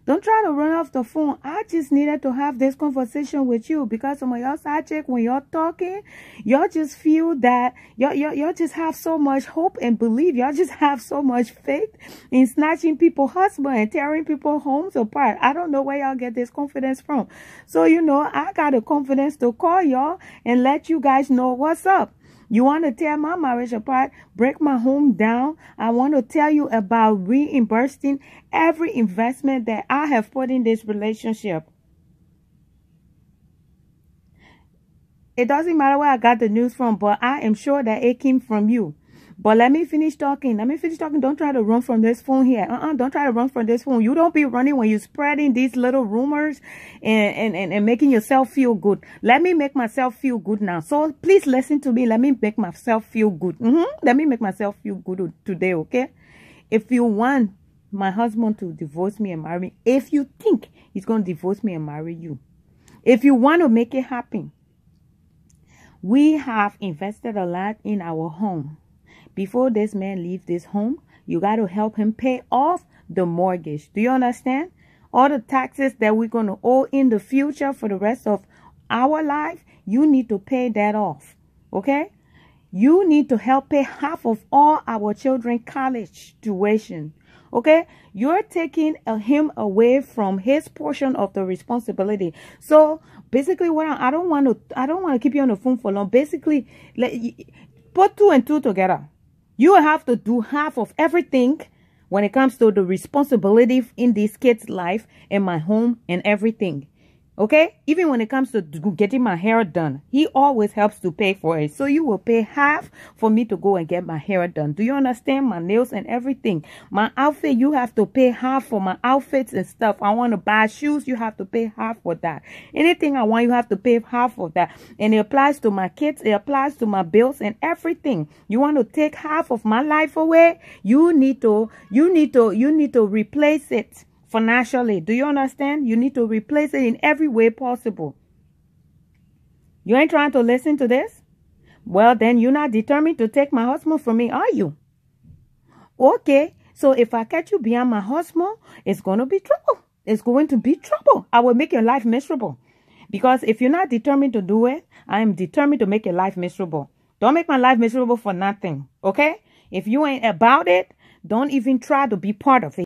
Don't try to run off the phone. I just needed to have this conversation with you because on your side check, when you're talking, y'all just feel that y'all just have so much hope and belief. Y'all just have so much faith in snatching people's husband and tearing people's homes apart. I don't know where y'all get this confidence from. So, you know, I got the confidence to call y'all and let you guys know what's up. You want to tear my marriage apart, break my home down. I want to tell you about reimbursing every investment that I have put in this relationship. It doesn't matter where I got the news from, but I am sure that it came from you. But let me finish talking. Don't try to run from this phone here. Don't try to run from this phone. You don't be running when you're spreading these little rumors and making yourself feel good. Let me make myself feel good now. So please listen to me. Let me make myself feel good. Let me make myself feel good today, okay? If you want my husband to divorce me and marry me, if you think he's going to divorce me and marry you, if you want to make it happen, we have invested a lot in our home. Before this man leaves this home, you got to help him pay off the mortgage. Do you understand? All the taxes that we're going to owe in the future for the rest of our life, you need to pay that off. Okay? You need to help pay half of all our children's college tuition. Okay? You're taking him away from his portion of the responsibility. So basically, what I don't want to keep you on the phone for long. Basically, put 2 and 2 together. You have to do half of everything when it comes to the responsibility in this kid's life and my home and everything. Okay? Even when it comes to getting my hair done, he always helps to pay for it. So you will pay half for me to go and get my hair done. Do you understand? My nails and everything. My outfit, you have to pay half for my outfits and stuff. I want to buy shoes, you have to pay half for that. Anything I want, you have to pay half of that. And it applies to my kids, it applies to my bills and everything. You want to take half of my life away? You need to replace it. Financially, do you understand? You need to replace it in every way possible. You ain't trying to listen to this? Well, then you're not determined to take my husband from me, are you? Okay, so if I catch you behind my husband, it's going to be trouble. It's going to be trouble. I will make your life miserable. Because if you're not determined to do it, I am determined to make your life miserable. Don't make my life miserable for nothing, okay? If you ain't about it, don't even try to be part of it.